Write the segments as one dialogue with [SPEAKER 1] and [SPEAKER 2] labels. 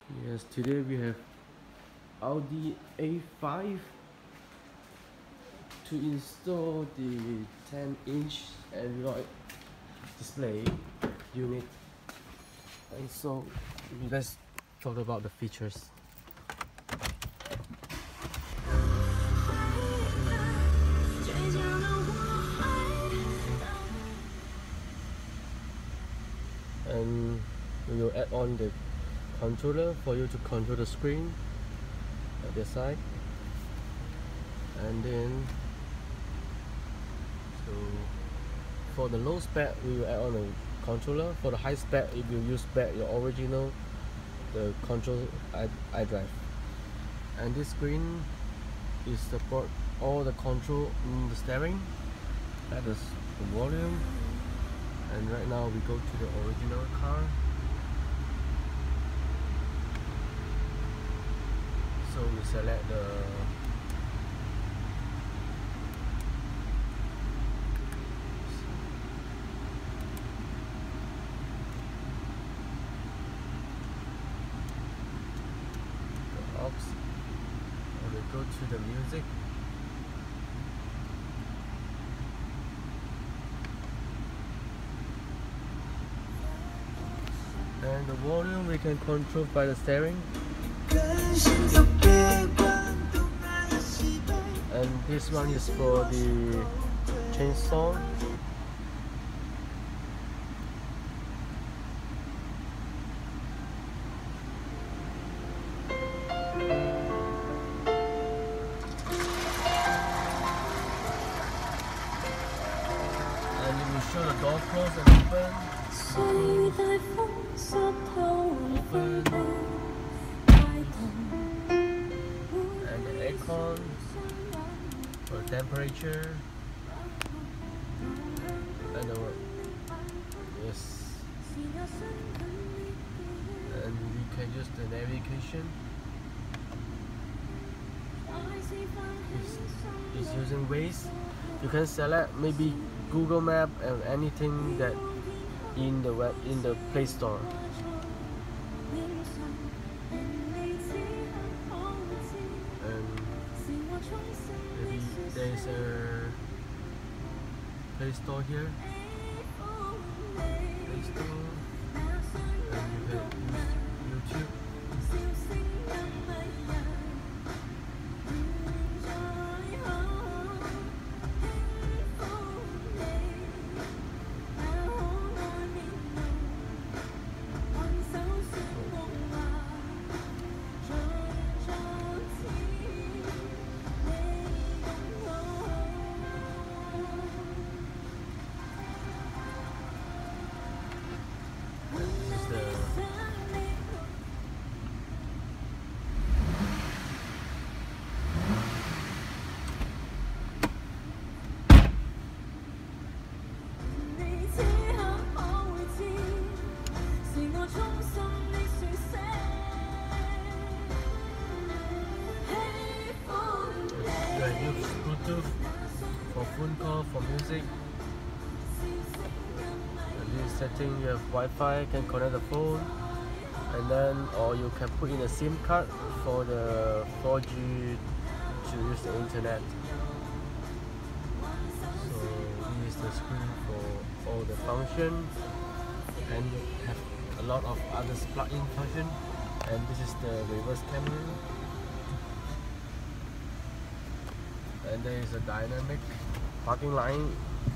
[SPEAKER 1] Yes, today we have Audi A5 to install the 10-inch Android display unit. And so let's talk about the features. And we will add on the controller for you to control the screen at the side, and then so for the low spec we will add on a controller. For the high spec, if you use back your original the control iDrive. And this screen is support all the control in the steering, that is the volume. And right now we go to the original car. So we select the aux, and we go to the music. And the volume we can control by the steering. And this one is for the chainsaw. And it will show the door close and open. And the aircon for temperature, and yes, and we can use the navigation. It's using Waze. You can select maybe Google Map and anything that in the Play Store. And maybe there's a Play Store here. Play Store, and you can use YouTube. Bluetooth for phone call, for music. And this setting, you have Wi-Fi, can connect the phone, and then or you can put in a SIM card for the 4G to use the internet. So this is the screen for all the function, and have a lot of other plug-in function. And this is the reverse camera. And there is a dynamic parking line.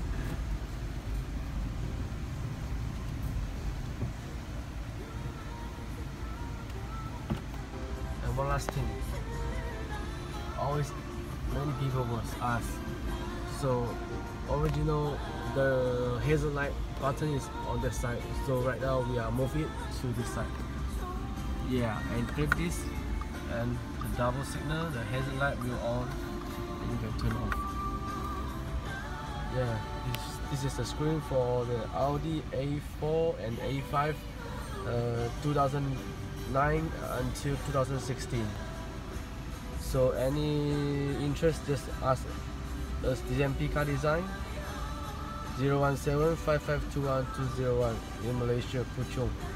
[SPEAKER 1] And one last thing, always many people was ask, so original the headlight button is on the side, so right now we are moving it to this side. Yeah, and click this, and the double signal, the headlight will on. You can turn off. Yeah, this is the screen for the Audi A4 and A5 2009 until 2016. So any interest, just ask us DMP Car Design 017-5521-201 in Malaysia, Puchong.